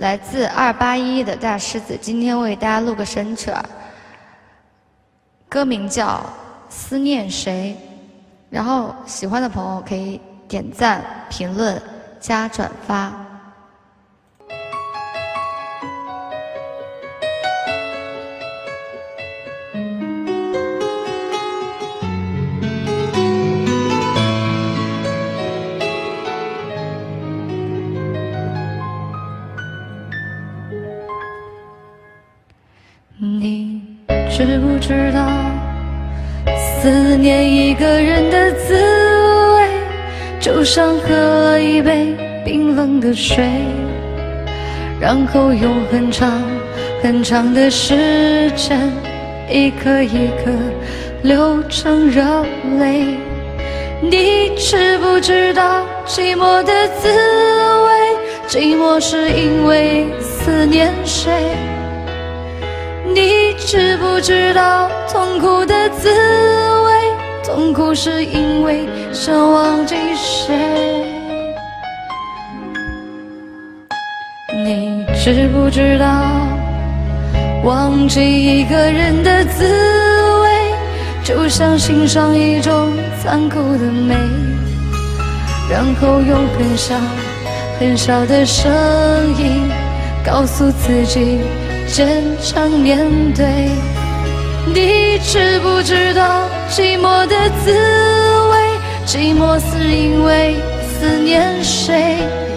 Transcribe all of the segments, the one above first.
来自281的大狮子，今天为大家录个神曲儿，歌名叫《思念谁》，然后喜欢的朋友可以点赞、评论、加转发。你知不知道，思念一个人的滋味，就像喝了一杯冰冷的水，然后用很长很长的时间，一颗一颗流成热泪。你知不知道寂寞的滋味？寂寞是因为思念谁？你知不知道痛苦的滋味？痛苦是因为想忘记谁？你知不知道忘记一个人的滋味，就像欣赏一种残酷的美，然后用很小很小的声音告诉自己坚强面对。你知不知道寂寞的滋味？寂寞是因为思念谁？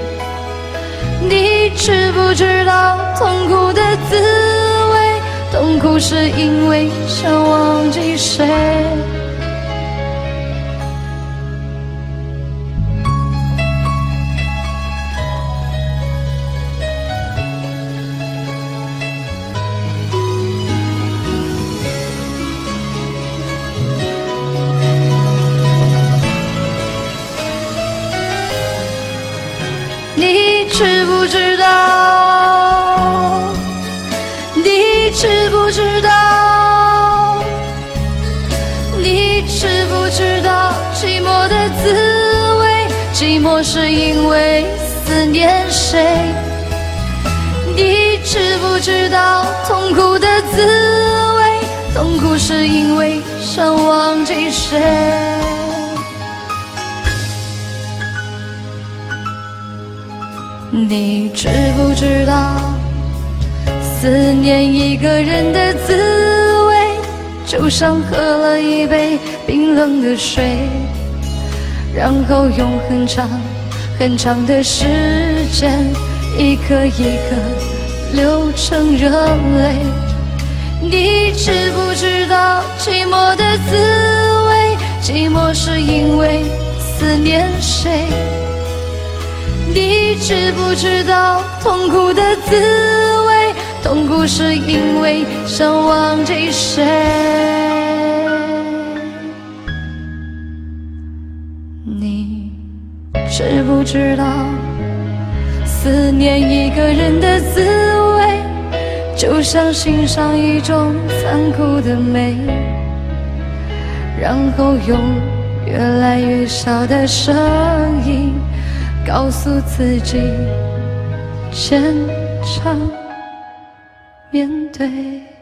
你知不知道痛苦的滋味？痛苦是因为想忘记谁？你知不知道？你知不知道？你知不知道寂寞的滋味？寂寞是因为思念谁？你知不知道痛苦的滋味？痛苦是因为想忘记谁？你知不知道思念一个人的滋味，就像喝了一杯冰冷的水，然后用很长很长的时间，一颗一颗流成热泪。你知不知道寂寞的滋味？寂寞是因为思念谁？你知不知道痛苦的滋味？痛苦是因为想忘记谁？你知不知道思念一个人的滋味，就像欣赏一种残酷的美，然后用越来越小的声音告诉自己坚强面对。